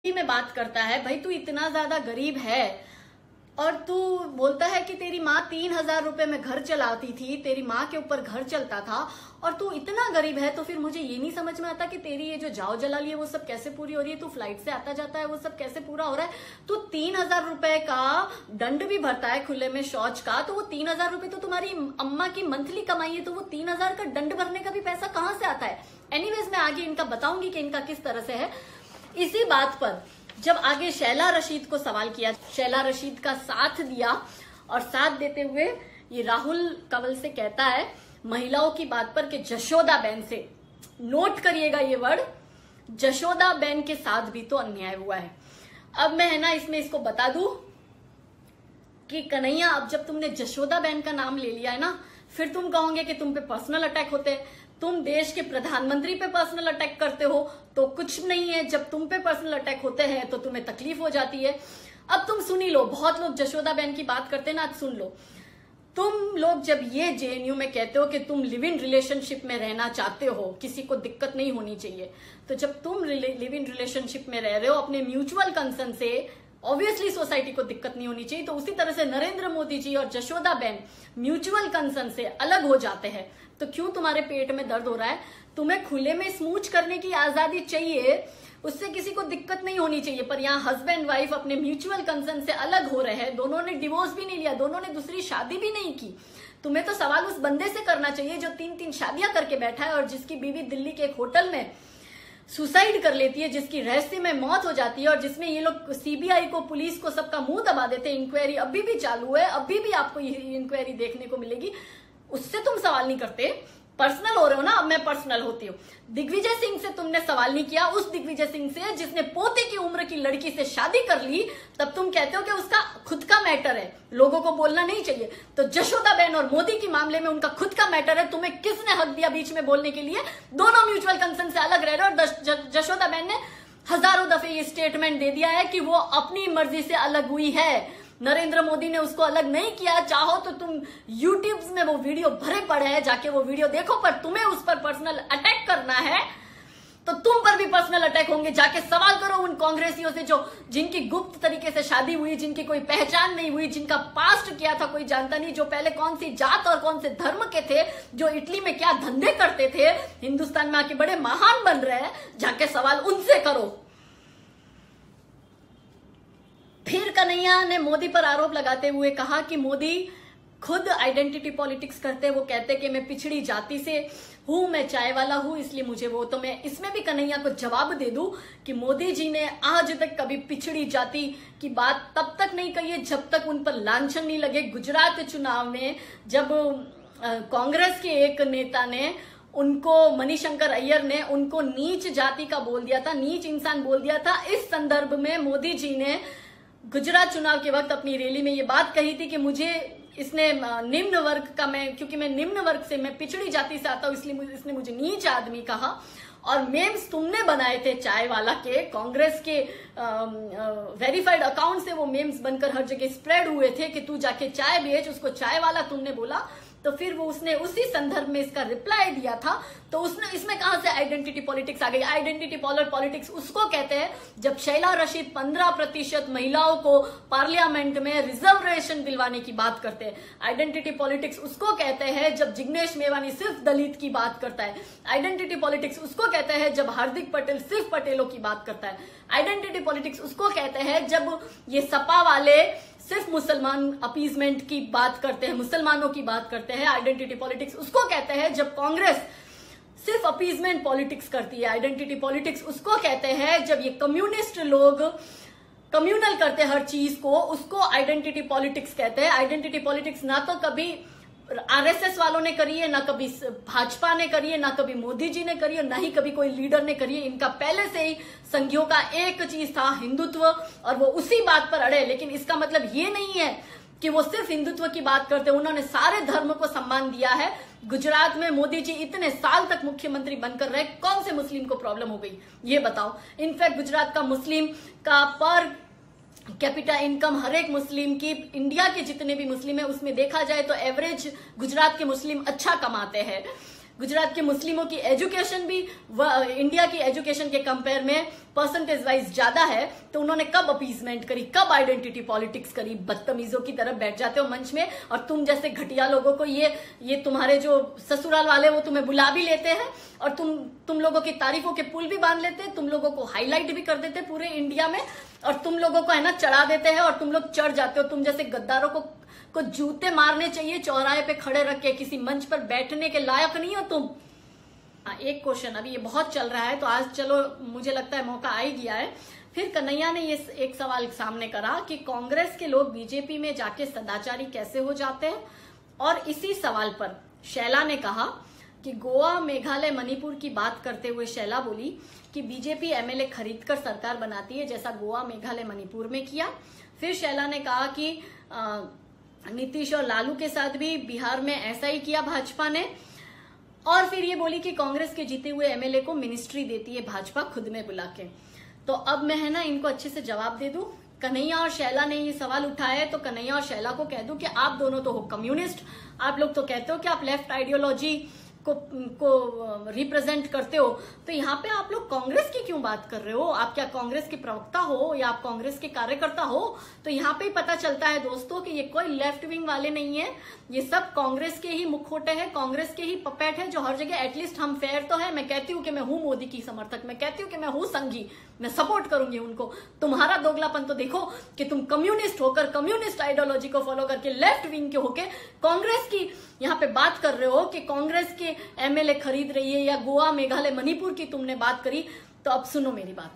में बात करता है, भाई तू इतना ज्यादा गरीब है और तू बोलता है कि तेरी माँ 3,000 रुपए में घर चलाती थी, तेरी माँ के ऊपर घर चलता था और तू इतना गरीब है, तो फिर मुझे ये नहीं समझ में आता कि तेरी ये जो जाओ जलाली है वो सब कैसे पूरी हो रही है। तू फ्लाइट से आता जाता है, वो सब कैसे पूरा हो रहा है। तू 3,000 रुपए का दंड भी भरता है खुले में शौच का, तो वो 3,000 रुपए तो तुम्हारी अम्मा की मंथली कमाई है, तो वो 3,000 का दंड भरने का भी पैसा कहाँ से आता है। एनीवेज मैं आगे इनका बताऊंगी कि इनका किस तरह से है। इसी बात पर जब आगे शैला रशीद को सवाल किया, शैला रशीद का साथ दिया और साथ देते हुए ये राहुल कंवल से कहता है महिलाओं की बात पर कि जशोदा बहन से, नोट करिएगा ये वर्ड, जशोदा बहन के साथ भी तो अन्याय हुआ है। अब मैं है ना इसमें इसको बता दूं कि कन्हैया, अब जब तुमने जशोदा बहन का नाम ले लिया है ना, फिर तुम कहोगे कि तुम पे पर्सनल अटैक होते हैं। तुम देश के प्रधानमंत्री पे पर्सनल अटैक करते हो तो कुछ नहीं है, जब तुम पे पर्सनल अटैक होते हैं तो तुम्हें तकलीफ हो जाती है। अब तुम सुनी लो, बहुत लोग जशोदा बहन की बात करते हैं ना, आज सुन लो। तुम लोग जब ये जेएनयू में कहते हो कि तुम लिव इन रिलेशनशिप में रहना चाहते हो, किसी को दिक्कत नहीं होनी चाहिए, तो जब तुम लिव इन रिलेशनशिप में रह रहे हो अपने म्यूचुअल कंसर्न से, ऑब्वियसली सोसाइटी को दिक्कत नहीं होनी चाहिए। तो उसी तरह से नरेंद्र मोदी जी और जशोदा बहन म्यूचुअल कंसर्न से अलग हो जाते हैं, तो क्यों तुम्हारे पेट में दर्द हो रहा है। तुम्हें खुले में स्मूच करने की आजादी चाहिए, उससे किसी को दिक्कत नहीं होनी चाहिए, पर यहाँ हस्बैंड वाइफ अपने म्यूचुअल कंसर्न से अलग हो रहे हैं, दोनों ने डिवोर्स भी नहीं लिया, दोनों ने दूसरी शादी भी नहीं की। तुम्हें तो सवाल उस बंदे से करना चाहिए जो 3-3 शादियां करके बैठा है और जिसकी बीवी दिल्ली के एक होटल में सुसाइड कर लेती है, जिसकी रहस्य में मौत हो जाती है और जिसमें ये लोग सीबीआई को, पुलिस को, सबका मुंह दबा देते हैं। इंक्वायरी अभी भी चालू है, अभी भी आपको ये इंक्वायरी देखने को मिलेगी, उससे तुम सवाल नहीं करते। पर्सनल हो रहे हो ना, अब मैं पर्सनल होती हूँ। दिग्विजय सिंह से तुमने सवाल नहीं किया, उस दिग्विजय सिंह से जिसने पोते की उम्र की लड़की से शादी कर ली, तब तुम कहते हो कि उसका खुद का मैटर है, लोगों को बोलना नहीं चाहिए। तो जशोदा बहन और मोदी के मामले में उनका खुद का मैटर है, तुम्हें किसने हक दिया बीच में बोलने के लिए। दोनों म्यूचुअल कंसर्न से अलग रह रहे हो और जशोदा बहन ने हजारों दफे ये स्टेटमेंट दे दिया है कि वो अपनी मर्जी से अलग हुई है, नरेंद्र मोदी ने उसको अलग नहीं किया। चाहो तो तुम यूट्यूब में वो वीडियो भरे पड़े हैं, जाके वो वीडियो देखो, पर तुम्हें उस पर पर्सनल अटैक करना है तो तुम पर भी पर्सनल अटैक होंगे। जाके सवाल करो उन कांग्रेसियों से जो जिनकी गुप्त तरीके से शादी हुई, जिनकी कोई पहचान नहीं हुई, जिनका पास्ट क्या था कोई जानता नहीं, जो पहले कौन सी जात और कौन से धर्म के थे, जो इटली में क्या धंधे करते थे, हिंदुस्तान में आके बड़े महान बन रहे हैं, जाके सवाल उनसे करो। फिर कन्हैया ने मोदी पर आरोप लगाते हुए कहा कि मोदी खुद आइडेंटिटी पॉलिटिक्स करते हैं। वो कहते हैं कि मैं पिछड़ी जाति से हूं, मैं चाय वाला हूं, इसलिए मुझे वो। तो मैं इसमें भी कन्हैया को जवाब दे दूं कि मोदी जी ने आज तक कभी पिछड़ी जाति की बात तब तक नहीं कही है जब तक उन पर लांछन नहीं लगे। गुजरात चुनाव में जब कांग्रेस के एक नेता ने उनको, मणिशंकर अय्यर ने उनको नीच जाति का बोल दिया था, नीच इंसान बोल दिया था, इस संदर्भ में मोदी जी ने गुजरात चुनाव के वक्त अपनी रैली में ये बात कही थी कि मुझे इसने निम्न वर्ग का, मैं क्योंकि मैं निम्न वर्ग से, मैं पिछड़ी जाति से आता हूं, इसलिए इसने मुझे नीच आदमी कहा। और मेम्स तुमने बनाए थे चाय वाला के, कांग्रेस के वेरीफाइड अकाउंट से वो मेम्स बनकर हर जगह स्प्रेड हुए थे कि तू जाके चाय बेच, उसको चाय वाला तुमने बोला। तो फिर वो उसने उसी संदर्भ में इसका रिप्लाई दिया था। तो उसने, इसमें कहां से आइडेंटिटी पॉलिटिक्स आ गई। आइडेंटिटी पॉलिटिक्स उसको कहते हैं जब शैला रशीद 15% महिलाओं को पार्लियामेंट में रिजर्वेशन दिलवाने की बात करते हैं। आइडेंटिटी पॉलिटिक्स उसको कहते हैं जब जिग्नेश मेवानी सिर्फ दलित की बात करता है। आइडेंटिटी पॉलिटिक्स उसको कहते हैं जब हार्दिक पटेल सिर्फ पटेलों की बात करता है। आइडेंटिटी पॉलिटिक्स उसको कहते हैं जब ये सपा वाले सिर्फ मुसलमान अपीजमेंट की बात करते हैं, मुसलमानों की बात करते हैं। आइडेंटिटी पॉलिटिक्स उसको कहते हैं जब कांग्रेस सिर्फ अपीजमेंट पॉलिटिक्स करती है। आइडेंटिटी पॉलिटिक्स उसको कहते हैं जब ये कम्युनिस्ट लोग कम्युनल करते हैं हर चीज को, उसको आइडेंटिटी पॉलिटिक्स कहते हैं। आइडेंटिटी पॉलिटिक्स ना तो कभी आरएसएस वालों ने करी है, ना कभी भाजपा ने करी है, ना कभी मोदी जी ने करी है, ना ही कभी कोई लीडर ने करी है। इनका पहले से ही संघियों का एक चीज था, हिंदुत्व, और वो उसी बात पर अड़े। लेकिन इसका मतलब ये नहीं है कि वो सिर्फ हिंदुत्व की बात करते, उन्होंने सारे धर्म को सम्मान दिया है। गुजरात में मोदी जी इतने साल तक मुख्यमंत्री बनकर रहे, कौन से मुस्लिम को प्रॉब्लम हो गई ये बताओ। इनफैक्ट गुजरात का मुस्लिम का पर कैपिटा इनकम हर एक मुस्लिम की, इंडिया के जितने भी मुस्लिम है उसमें देखा जाए तो एवरेज गुजरात के मुस्लिम अच्छा कमाते हैं। गुजरात के मुस्लिमों की एजुकेशन भी इंडिया की एजुकेशन के कंपेयर में परसेंटेज वाइज ज्यादा है, तो उन्होंने कब अपीजमेंट करी, कब आइडेंटिटी पॉलिटिक्स करी? बदतमीजों की तरफ बैठ जाते हो मंच में, और तुम जैसे घटिया लोगों को ये तुम्हारे जो ससुराल वाले वो तुम्हें बुला भी लेते हैं, और तुम लोगों की तारीफों के पुल भी बांध लेते हैं, तुम लोगों को हाईलाइट भी कर देते हैं पूरे इंडिया में, और तुम लोगों को है ना चढ़ा देते हैं, और तुम लोग चढ़ जाते हो। तुम जैसे गद्दारों को जूते मारने चाहिए चौराहे पे खड़े रख के, किसी मंच पर बैठने के लायक नहीं हो तुम। एक क्वेश्चन, अभी ये बहुत चल रहा है तो आज चलो मुझे लगता है मौका आ ही गया है। फिर कन्हैया ने ये एक सवाल सामने करा कि कांग्रेस के लोग बीजेपी में जाके सदाचारी कैसे हो जाते हैं, और इसी सवाल पर शैला ने कहा कि गोवा, मेघालय, मणिपुर की बात करते हुए शैला बोली कि बीजेपी एमएलए खरीदकर सरकार बनाती है, जैसा गोवा, मेघालय, मणिपुर में किया। फिर शैला ने कहा कि नीतीश और लालू के साथ भी बिहार में ऐसा ही किया भाजपा ने, और फिर ये बोली कि कांग्रेस के जीते हुए एमएलए को मिनिस्ट्री देती है भाजपा खुद में बुला के। तो अब मैं है ना इनको अच्छे से जवाब दे दूं। कन्हैया और शैला ने ये सवाल उठाया है, तो कन्हैया और शैला को कह दूं कि आप दोनों तो हो कम्युनिस्ट, आप लोग तो कहते हो कि आप लेफ्ट आइडियोलॉजी को रिप्रेजेंट करते हो, तो यहाँ पे आप लोग कांग्रेस की क्यों बात कर रहे हो? आप क्या कांग्रेस के प्रवक्ता हो या आप कांग्रेस के कार्यकर्ता हो? तो यहाँ पे पता चलता है दोस्तों कि ये कोई लेफ्ट विंग वाले नहीं है, ये सब कांग्रेस के ही मुखौटे हैं, कांग्रेस के ही पपेट है जो हर जगह एटलीस्ट हम फेयर तो है। मैं कहती हूँ कि मैं हूँ मोदी की समर्थक, मैं कहती हूँ कि मैं हूँ संघी, मैं सपोर्ट करूंगी उनको। तुम्हारा दोगलापन तो देखो कि तुम कम्युनिस्ट होकर, कम्युनिस्ट आइडियोलॉजी को फॉलो करके, लेफ्ट विंग के होके कांग्रेस की यहाँ पे बात कर रहे हो कि कांग्रेस के एमएलए खरीद रही है, या गोवा, मेघालय, मणिपुर की तुमने बात करी। तो अब सुनो मेरी बात,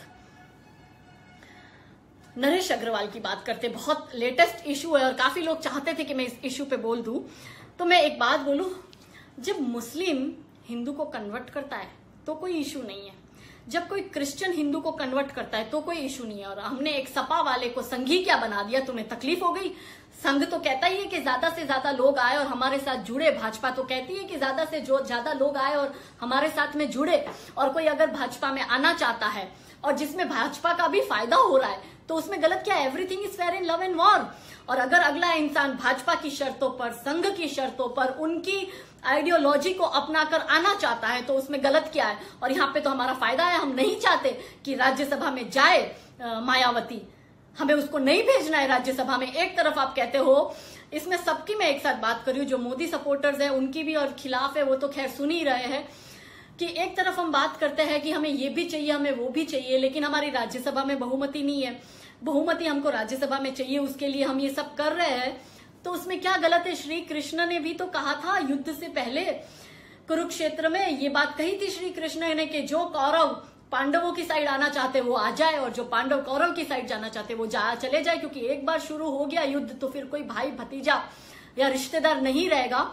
नरेश अग्रवाल की बात करते, बहुत लेटेस्ट इशू है और काफी लोग चाहते थे कि मैं इस इशू पे बोल दूं। तो मैं एक बात बोलूं, जब मुस्लिम हिंदू को कन्वर्ट करता है तो कोई इशू नहीं है, जब कोई क्रिश्चियन हिंदू को कन्वर्ट करता है तो कोई इशू नहीं है। और हमने एक सपा वाले को संघी क्या बना दिया, तुम्हें तकलीफ हो गई? संघ तो कहता ही है कि ज्यादा से ज्यादा लोग आए और हमारे साथ जुड़े, भाजपा तो कहती है कि ज्यादा से ज्यादा लोग आए और हमारे साथ में जुड़े। और कोई अगर भाजपा में आना चाहता है और जिसमें भाजपा का भी फायदा हो रहा है तो उसमें गलत क्या है? Everything is fair in love and war. और अगर अगला इंसान भाजपा की शर्तों पर, संघ की शर्तों पर, उनकी आइडियोलॉजी को अपनाकर आना चाहता है तो उसमें गलत क्या है? और यहाँ पे तो हमारा फायदा है, हम नहीं चाहते कि राज्यसभा में जाए मायावती, हमें उसको नहीं भेजना है राज्यसभा में। एक तरफ आप कहते हो, इसमें सबकी मैं एक साथ बात कर रही हूँ, जो मोदी सपोर्टर्स है उनकी भी और खिलाफ है वो तो खैर सुन ही रहे हैं, कि एक तरफ हम बात करते हैं कि हमें ये भी चाहिए, हमें वो भी चाहिए, लेकिन हमारी राज्यसभा में बहुमति नहीं है। बहुमति हमको राज्यसभा में चाहिए, उसके लिए हम ये सब कर रहे हैं, तो उसमें क्या गलत है? श्री कृष्ण ने भी तो कहा था युद्ध से पहले कुरुक्षेत्र में, ये बात कही थी श्री कृष्ण ने कि जो कौरव पांडवों की साइड आना चाहते वो आ जाए और जो पांडव कौरव की साइड जाना चाहते वो चले जाए, क्योंकि एक बार शुरू हो गया युद्ध तो फिर कोई भाई भतीजा या रिश्तेदार नहीं रहेगा।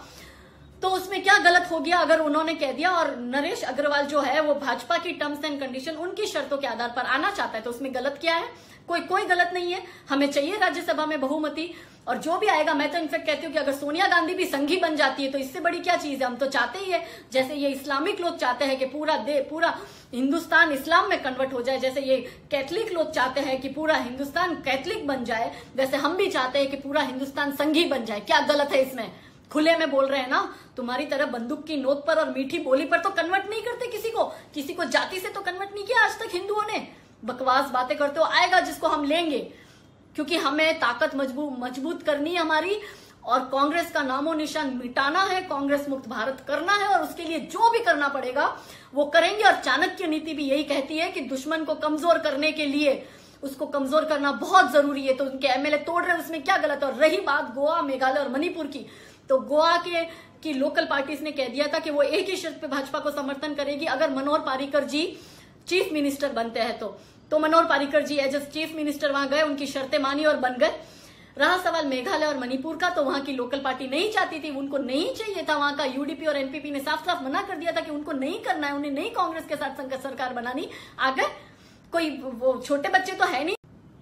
तो उसमें क्या गलत हो गया अगर उन्होंने कह दिया? और नरेश अग्रवाल जो है वो भाजपा की टर्म्स एंड कंडीशन, उनकी शर्तों के आधार पर आना चाहता है, तो उसमें गलत क्या है? कोई गलत नहीं है। हमें चाहिए राज्यसभा में बहुमति, और जो भी आएगा, मैं तो इनफेक्ट कहती हूँ कि अगर सोनिया गांधी भी संघी बन जाती है तो इससे बड़ी क्या चीज है? हम तो चाहते ही है, जैसे ये इस्लामिक लोग चाहते हैं कि पूरा हिंदुस्तान इस्लाम में कन्वर्ट हो जाए, जैसे ये कैथलिक लोग चाहते हैं कि पूरा हिंदुस्तान कैथलिक बन जाए, वैसे हम भी चाहते हैं कि पूरा हिंदुस्तान संघी बन जाए। क्या गलत है इसमें? खुले में बोल रहे हैं ना, तुम्हारी तरह बंदूक की नोक पर और मीठी बोली पर तो कन्वर्ट नहीं करते किसी को जाति से तो कन्वर्ट नहीं किया आज तक हिंदुओं ने। बकवास बातें करते हो, आएगा जिसको हम लेंगे, क्योंकि हमें ताकत मजबूत करनी है हमारी, और कांग्रेस का नामो निशान मिटाना है, कांग्रेस मुक्त भारत करना है, और उसके लिए जो भी करना पड़ेगा वो करेंगे। और चाणक्य नीति भी यही कहती है कि दुश्मन को कमजोर करने के लिए उसको कमजोर करना बहुत जरूरी है। तो उनके एमएलए तोड़ रहे हैं, उसमें क्या गलत है? और रही बात गोवा, मेघालय और मणिपुर की, तो गोवा की लोकल पार्टीज ने कह दिया था कि वो एक ही शर्त पे भाजपा को समर्थन करेगी, अगर मनोहर पार्रिकर जी चीफ मिनिस्टर बनते हैं तो Manohar Parrikar ji as chief minister वहां गए, उनकी शर्तें मानी और बन गए। रहा सवाल मेघालय और मणिपुर का, तो वहां की लोकल पार्टी नहीं चाहती थी, उनको नहीं चाहिए था। वहां का यूडीपी और एनपीपी ने साफ साफ मना कर दिया था कि उनको नहीं करना है, उन्हें नहीं कांग्रेस के साथ सरकार बनानी। आगे कोई वो छोटे बच्चे तो है नहीं,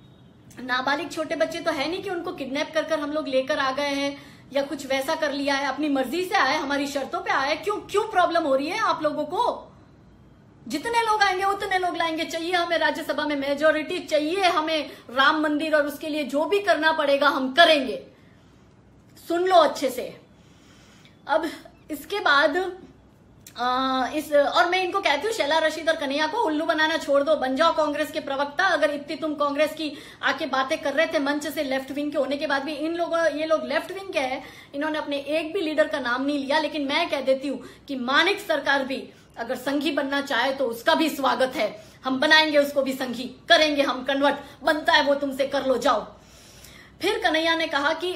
नाबालिग छोटे बच्चे तो है नहीं कि उनको किडनैप कर हम लोग लेकर आ गए हैं या कुछ वैसा कर लिया है। अपनी मर्जी से आए, हमारी शर्तों पे आए। क्यों प्रॉब्लम हो रही है आप लोगों को? जितने लोग आएंगे उतने लोग लाएंगे। चाहिए हमें राज्यसभा में मेजोरिटी, चाहिए हमें राम मंदिर, और उसके लिए जो भी करना पड़ेगा हम करेंगे। सुन लो अच्छे से। अब इसके बाद और मैं इनको कहती हूँ, शैला रशीद और कन्हैया को उल्लू बनाना छोड़ दो, बन जाओ कांग्रेस के प्रवक्ता। अगर इतनी तुम कांग्रेस की आके बातें कर रहे थे मंच से लेफ्ट विंग के होने के बाद भी, ये लोग लेफ्ट विंग के हैं, इन्होंने अपने एक भी लीडर का नाम नहीं लिया। लेकिन मैं कह देती हूँ कि मानिक सरकार भी अगर संघी बनना चाहे तो उसका भी स्वागत है, हम बनाएंगे उसको भी संघी, करेंगे हम कन्वर्ट, बनता है वो तुमसे कर लो, जाओ। फिर कन्हैया ने कहा कि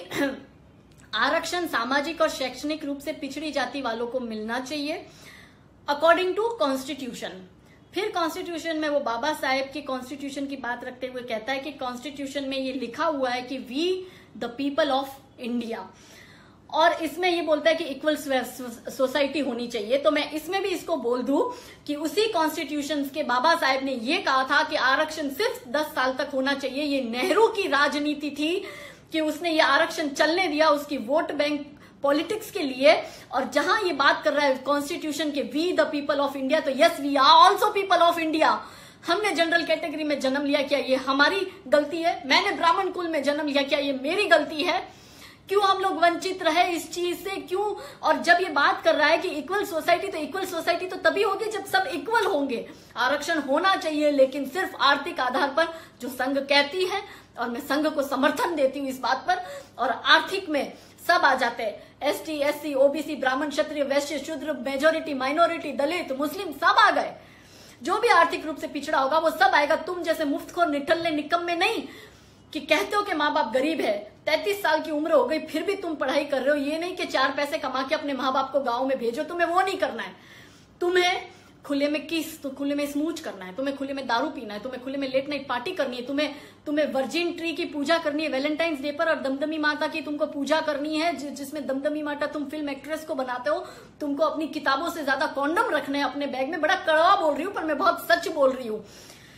आरक्षण सामाजिक और शैक्षणिक रूप से पिछड़ी जाति वालों को मिलना चाहिए अकॉर्डिंग टू कॉन्स्टिट्यूशन। फिर कॉन्स्टिट्यूशन में वो बाबा साहेब की कॉन्स्टिट्यूशन की बात रखते हुए कहता है कि कॉन्स्टिट्यूशन में ये लिखा हुआ है कि we the people of India, और इसमें ये बोलता है कि इक्वल सोसाइटी होनी चाहिए। तो मैं इसमें भी इसको बोल दूं कि उसी कॉन्स्टिट्यूशन के बाबा साहेब ने ये कहा था कि आरक्षण सिर्फ 10 साल तक होना चाहिए। ये नेहरू की राजनीति थी कि उसने ये आरक्षण चलने दिया उसकी वोट बैंक पॉलिटिक्स के लिए। और जहां ये बात कर रहा है कॉन्स्टिट्यूशन के we the people of India, तो yes we are also people of India. हमने जनरल कैटेगरी में जन्म लिया, क्या ये हमारी गलती है? मैंने ब्राह्मण कुल में जन्म लिया, क्या ये मेरी गलती है? क्यों हम लोग वंचित रहे इस चीज से, क्यों? और जब ये बात कर रहा है कि इक्वल सोसाइटी, तो इक्वल सोसाइटी तो तभी होगी जब सब इक्वल होंगे। आरक्षण होना चाहिए लेकिन सिर्फ आर्थिक आधार पर, जो संघ कहती है, और मैं संघ को समर्थन देती हूँ इस बात पर। और आर्थिक में सब आ जाते हैं, एसटी, एससी, ओबीसी, ब्राह्मण, क्षत्रिय, वैश्य, शूद्र, मेजोरिटी, माइनॉरिटी, दलित, मुस्लिम, सब आ गए। जो भी आर्थिक रूप से पिछड़ा होगा वो सब आएगा। तुम जैसे मुफ्तखोर निठल्ले निकम्मे नहीं कि कहते हो कि माँ बाप गरीब है, 33 साल की उम्र हो गई फिर भी तुम पढ़ाई कर रहे हो। ये नहीं कि 4 पैसे कमा के अपने माँ बाप को गाँव में भेजो, तुम्हें वो नहीं करना है। तुम्हें खुले में किस, तो खुले में स्मूच करना है, तुम्हें खुले में दारू पीना है, तुम्हें खुले में लेट नाइट पार्टी करनी है, तुम्हें वर्जिन ट्री की पूजा करनी है वैलेंटाइंस डे पर, और दमदमी माता की तुमको पूजा करनी है, जिसमें दमदमी माता तुम फिल्म एक्ट्रेस को बनाते हो। तुमको अपनी किताबों से ज्यादा कॉन्डम रखने हैं अपने बैग में। बड़ा कड़वा बोल रही हूँ पर मैं बहुत सच बोल रही हूँ।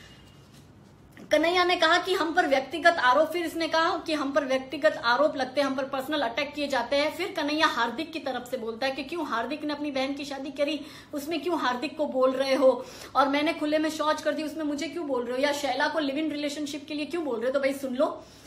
कन्हैया ने कहा कि हम पर व्यक्तिगत आरोप, फिर इसने कहा कि हम पर व्यक्तिगत आरोप लगते हैं, हम पर पर्सनल अटैक किए जाते हैं। फिर कन्हैया हार्दिक की तरफ से बोलता है कि क्यों हार्दिक ने अपनी बहन की शादी करी, उसमें क्यों हार्दिक को बोल रहे हो, और मैंने खुले में शौच कर दी उसमें मुझे क्यों बोल रहे हो, या शैला को लिव इन रिलेशनशिप के लिए क्यों बोल रहे हो। तो भाई सुन लो,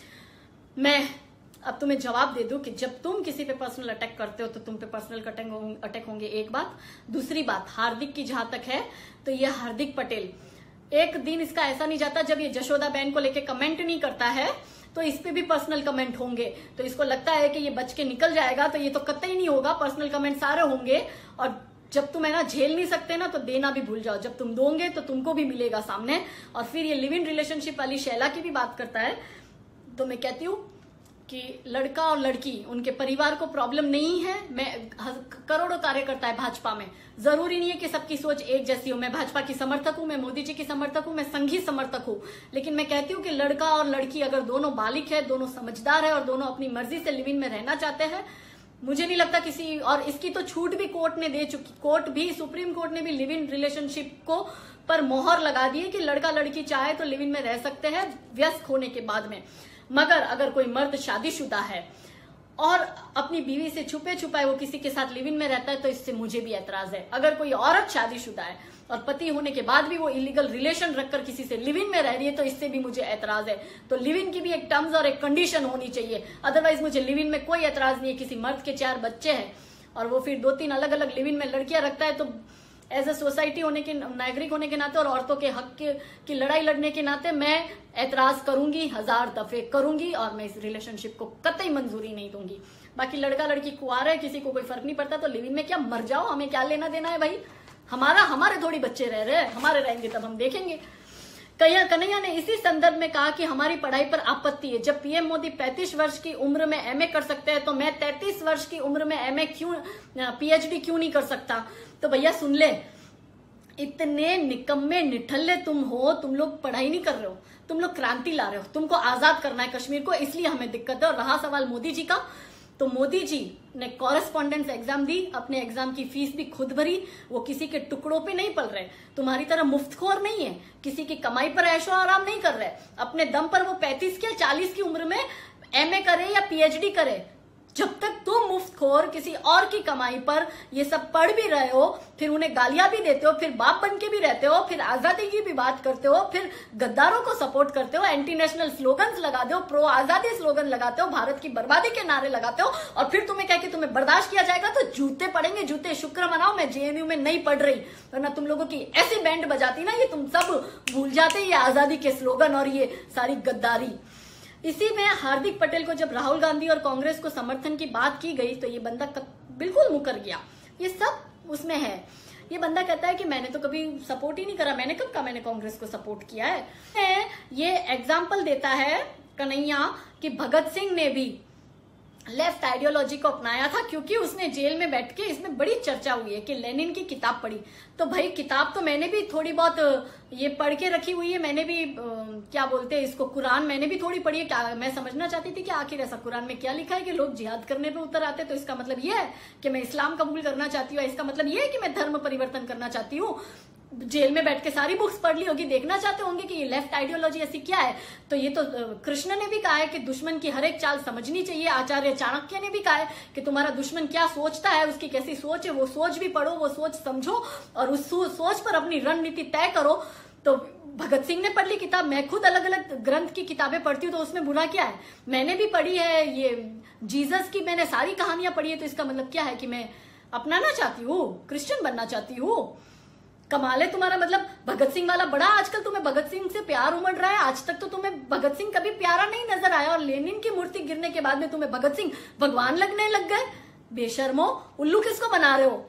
मैं अब तुम्हें जवाब दे दूं कि जब तुम किसी पे पर्सनल अटैक करते हो तो तुम पे पर्सनल अटैक होंगे, एक बात। दूसरी बात, हार्दिक की जहां तक है तो ये हार्दिक पटेल, एक दिन इसका ऐसा नहीं जाता जब ये जशोदा बहन को लेके कमेंट नहीं करता है, तो इस पे भी पर्सनल कमेंट होंगे। तो इसको लगता है कि ये बच के निकल जाएगा, तो ये तो कतई नहीं होगा, पर्सनल कमेंट सारे होंगे। और जब तुम है ना झेल नहीं सकते ना, तो देना भी भूल जाओ। जब तुम दोगे तो तुमको भी मिलेगा सामने। और फिर ये लिव इन रिलेशनशिप वाली शैला की भी बात करता है, तो मैं कहती हूँ कि लड़का और लड़की, उनके परिवार को प्रॉब्लम नहीं है। मैं करोड़ों कार्यकर्ता है भाजपा में, जरूरी नहीं है कि सबकी सोच एक जैसी हो। मैं भाजपा की समर्थक हूं, मैं मोदी जी की समर्थक हूं, मैं संघी समर्थक हूं। लेकिन मैं कहती हूँ कि लड़का और लड़की अगर दोनों बालिक है, दोनों समझदार है और दोनों अपनी मर्जी से लिव इन में रहना चाहते हैं, मुझे नहीं लगता किसी, और इसकी तो छूट भी कोर्ट ने दे चुकी, कोर्ट भी, सुप्रीम कोर्ट ने भी लिव इन रिलेशनशिप को पर मोहर लगा दी है कि लड़का लड़की चाहे तो लिव इन में रह सकते हैं व्यस्क होने के बाद में। मगर अगर कोई मर्द शादीशुदा है और अपनी बीवी से छुपे छुपाए वो किसी के साथ लिव इन में रहता है, तो इससे मुझे भी ऐतराज है। अगर कोई औरत शादीशुदा है और पति होने के बाद भी वो इलीगल रिलेशन रखकर किसी से लिव इन में रह रही है, तो इससे भी मुझे ऐतराज है। तो लिव इन की भी एक टर्म्स और एक कंडीशन होनी चाहिए। अदरवाइज मुझे लिव इन में कोई ऐतराज नहीं है। किसी मर्द के 4 बच्चे हैं और वो फिर 2-3 अलग अलग लिव इन में लड़कियां रखता है, तो एज ए सोसाइटी होने के, नागरिक होने के नाते और औरतों के हक की लड़ाई लड़ने के नाते मैं ऐतराज करूंगी, 1000 दफे करूंगी, और मैं इस रिलेशनशिप को कतई मंजूरी नहीं दूंगी। बाकी लड़का लड़की कुआरा है, किसी को कोई फर्क नहीं पड़ता, तो लिव इन में क्या, मर जाओ, हमें क्या लेना देना है भाई। हमारे थोड़ी बच्चे रह रहे हैं, हमारे रहेंगे तब हम देखेंगे। कन्हैया ने इसी संदर्भ में कहा कि हमारी पढ़ाई पर आपत्ति है। जब पीएम मोदी 35 वर्ष की उम्र में एमए कर सकते हैं, तो मैं 33 वर्ष की उम्र में एमए क्यों, पीएचडी क्यों नहीं कर सकता। तो भैया सुन ले, इतने निकम्मे निठल्ले तुम हो, तुम लोग पढ़ाई नहीं कर रहे हो, तुम लोग क्रांति ला रहे हो, तुमको आजाद करना है कश्मीर को, इसलिए हमें दिक्कत है। और रहा सवाल मोदी जी का, तो मोदी जी ने कॉरेस्पॉन्डेंस एग्जाम दी, अपने एग्जाम की फीस भी खुद भरी, वो किसी के टुकड़ों पे नहीं पल रहे, तुम्हारी तरह मुफ्तखोर नहीं है, किसी की कमाई पर ऐशो आराम नहीं कर रहे, अपने दम पर वो 35 या 40 की उम्र में एमए करे या पीएचडी करे, जब तक तुम मुफ्तखोर किसी और की कमाई पर ये सब पढ़ भी रहे हो, फिर उन्हें गालियां भी देते हो, फिर बाप बन के भी रहते हो, फिर आजादी की भी बात करते हो, फिर गद्दारों को सपोर्ट करते हो, एंटी नेशनल स्लोगन्स लगाते हो, प्रो आजादी स्लोगन लगाते हो, भारत की बर्बादी के नारे लगाते हो, और फिर तुम्हें क्या कि तुम्हें बर्दाश्त किया जाएगा तो जूते पड़ेंगे, जूते। शुक्र मनाओ मैं जेएनयू में नहीं पढ़ रही, वरना तुम लोगों की ऐसी बैंड बजाती ना, ये तुम सब भूल जाते ये आजादी के स्लोगन और ये सारी गद्दारी। इसी में हार्दिक पटेल को जब राहुल गांधी और कांग्रेस को समर्थन की बात की गई तो ये बंदा बिल्कुल मुकर गया। ये सब उसमें है। ये बंदा कहता है कि मैंने तो कभी सपोर्ट ही नहीं करा, मैंने कब कहा मैंने कांग्रेस को सपोर्ट किया है। ये एग्जाम्पल देता है कन्हैया कि भगत सिंह ने भी लेफ्ट आइडियोलॉजी को अपनाया था, क्योंकि उसने जेल में बैठ के, इसमें बड़ी चर्चा हुई है कि लेनिन की किताब पढ़ी। तो भाई किताब तो मैंने भी थोड़ी बहुत ये पढ़ के रखी हुई है, मैंने भी क्या बोलते हैं इसको, कुरान मैंने भी थोड़ी पढ़ी है। क्या मैं समझना चाहती थी कि आखिर ऐसा कुरान में क्या लिखा है कि लोग जिहाद करने पे उतर आते, तो इसका मतलब ये है कि मैं इस्लाम कबूल करना चाहती हूँ, इसका मतलब ये है कि मैं धर्म परिवर्तन करना चाहती हूँ। जेल में बैठ के सारी बुक्स पढ़ ली होगी, देखना चाहते होंगे कि ये लेफ्ट आइडियोलॉजी ऐसी क्या है। तो ये तो कृष्ण ने भी कहा है कि दुश्मन की हर एक चाल समझनी चाहिए। आचार्य चाणक्य ने भी कहा है कि तुम्हारा दुश्मन क्या सोचता है, उसकी कैसी सोच है, वो सोच भी पढ़ो, वो सोच समझो और उस सोच पर अपनी रणनीति तय करो। तो भगत सिंह ने पढ़ ली किताब, मैं खुद अलग अलग ग्रंथ की किताबें पढ़ती हूँ, तो उसमें बुरा क्या है। मैंने भी पढ़ी है ये जीसस की, मैंने सारी कहानियां पढ़ी है, तो इसका मतलब क्या है कि मैं अपनाना चाहती हूँ, क्रिश्चियन बनना चाहती हूँ। कमाल है तुम्हारा, मतलब भगत सिंह वाला बड़ा आजकल तुम्हें भगत सिंह से प्यार उमड़ रहा है। आज तक तो तुम्हें भगत सिंह कभी प्यारा नहीं नजर आया, और लेनिन की मूर्ति गिरने के बाद में तुम्हें भगत सिंह भगवान लगने लग गए। बेशर्मो, उल्लू किसको बना रहे हो।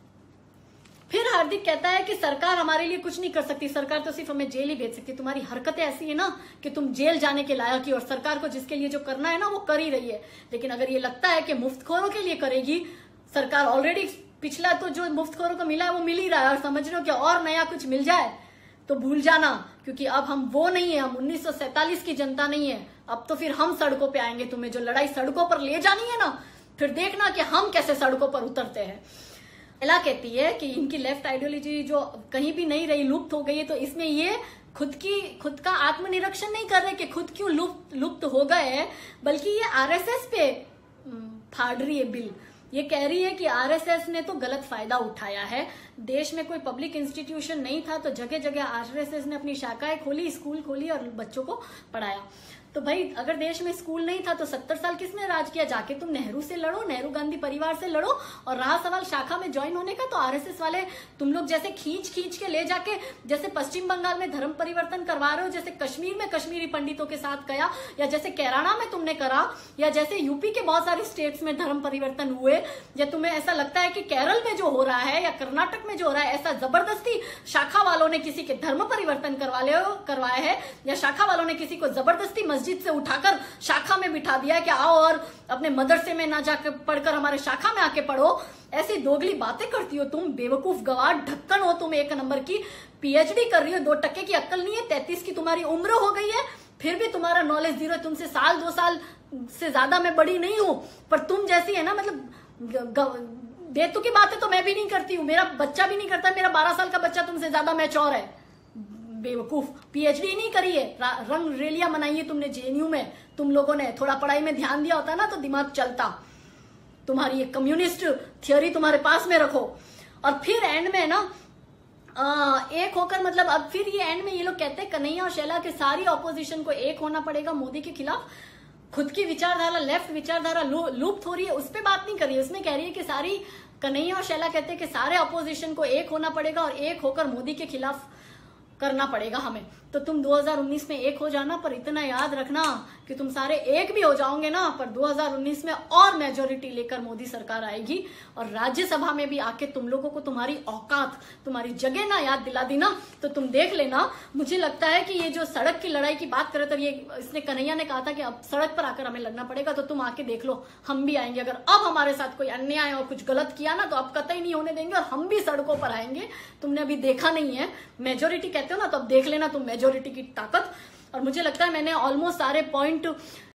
फिर हार्दिक कहता है कि सरकार हमारे लिए कुछ नहीं कर सकती, सरकार तो सिर्फ हमें जेल ही भेज सकती। तुम्हारी हरकतें ऐसी है ना कि तुम जेल जाने के लायक ही, और सरकार को जिसके लिए जो करना है ना वो कर ही रही है। लेकिन अगर ये लगता है कि मुफ्तखोरों के लिए करेगी, सरकार ऑलरेडी पिछला तो जो मुफ्तखोरों को मिला है वो मिल ही रहा है, और समझ रहे हो कि और नया कुछ मिल जाए तो भूल जाना, क्योंकि अब हम वो नहीं है, हम 1947 की जनता नहीं है। अब तो फिर हम सड़कों पे आएंगे, तुम्हें जो लड़ाई सड़कों पर ले जानी है ना, फिर देखना कि हम कैसे सड़कों पर उतरते हैं। महिला कहती है कि इनकी लेफ्ट आइडियोलॉजी जो कहीं भी नहीं रही, लुप्त हो गई है, तो इसमें ये खुद का आत्मनिरीक्षण नहीं कर रहे कि खुद क्यों लुप्त हो गए हैं, बल्कि ये आरएसएस पे फाड़ रही है बिल। ये कह रही है कि आरएसएस ने तो गलत फायदा उठाया है। देश में कोई पब्लिक इंस्टीट्यूशन नहीं था, तो जगह जगह आरएसएस ने अपनी शाखाएं खोली, स्कूल खोली और बच्चों को पढ़ाया। तो भाई अगर देश में स्कूल नहीं था तो 70 साल किसने राज किया। जाके तुम नेहरू से लड़ो, नेहरू गांधी परिवार से लड़ो। और रहा सवाल शाखा में ज्वाइन होने का, तो आरएसएस वाले तुम लोग जैसे खींच के ले जाके, जैसे पश्चिम बंगाल में धर्म परिवर्तन करवा रहे हो, जैसे कश्मीर में कश्मीरी पंडितों के साथ किया, या जैसे कैराना में तुमने करा, या जैसे यूपी के बहुत सारे स्टेट्स में धर्म परिवर्तन हुए, या तुम्हें ऐसा लगता है कि केरल में जो हो रहा है या कर्नाटक में जो हो रहा है, ऐसा जबरदस्ती शाखा वालों ने किसी के धर्म परिवर्तन करवाया है, या शाखा वालों ने किसी को जबरदस्ती मस्जिद से उठाकर शाखा में बिठा दिया है कि आओ और अपने मदरसे में ना जाकर पढ़कर हमारे शाखा में आके पढ़ो। ऐसी दोगली बातें करती हो तुम, बेवकूफ गवार ढक्कन हो तुम। 1 नंबर की पीएचडी कर रही हो, 2 टक्के की अक्ल नहीं है, 33 की तुम्हारी उम्र हो गई है, फिर भी तुम्हारा नॉलेज जीरो है। तुमसे 1-2 साल से ज्यादा मैं बड़ी नहीं हूं, पर तुम जैसी है ना, मतलब बेतुकी बातें तो मैं भी नहीं करती हूँ, मेरा बच्चा भी नहीं करता। मेरा 12 साल का बच्चा तुमसे ज्यादा मैच्योर है। बेवकूफ, पीएचडी नहीं करी है, रंग रेलिया मनाई है तुमने जेएनयू में। तुम लोगों ने थोड़ा पढ़ाई में ध्यान दिया होता ना तो दिमाग चलता। तुम्हारी ये कम्युनिस्ट थियोरी तुम्हारे पास में रखो। और फिर एंड में ना एक होकर, मतलब अब फिर ये एंड में ये लोग कहते हैं कन्हैया और शैला के सारी ऑपोजिशन को एक होना पड़ेगा मोदी के खिलाफ। खुद की विचारधारा, लेफ्ट विचारधारा लुप्त हो रही है, उस पर बात नहीं कर रही है। उसमें कह रही है कि सारी, कन्हैया और शैला कहते हैं कि सारे ऑपोजिशन को एक होना पड़ेगा और एक होकर मोदी के खिलाफ करना पड़ेगा हमें। तो तुम 2019 में एक हो जाना, पर इतना याद रखना कि तुम सारे एक भी हो जाओगे ना, पर 2019 में और मेजोरिटी लेकर मोदी सरकार आएगी। और राज्यसभा में भी आके तुम लोगों को तुम्हारी औकात, तुम्हारी जगह ना याद दिला दी ना, तो तुम देख लेना। मुझे लगता है कि ये जो सड़क की लड़ाई की बात करे, तो ये इसने कन्हैया ने कहा था कि अब सड़क पर आकर हमें लड़ना पड़ेगा, तो तुम आके देख लो, हम भी आएंगे। अगर अब हमारे साथ कोई अन्याय और कुछ गलत किया ना, तो अब कतई नहीं होने देंगे और हम भी सड़कों पर आएंगे। तुमने अभी देखा नहीं है, मेजोरिटी कहते हो ना, तो अब देख लेना तुम मेजोरिटी की ताकत। और मुझे लगता है मैंने ऑलमोस्ट सारे पॉइंट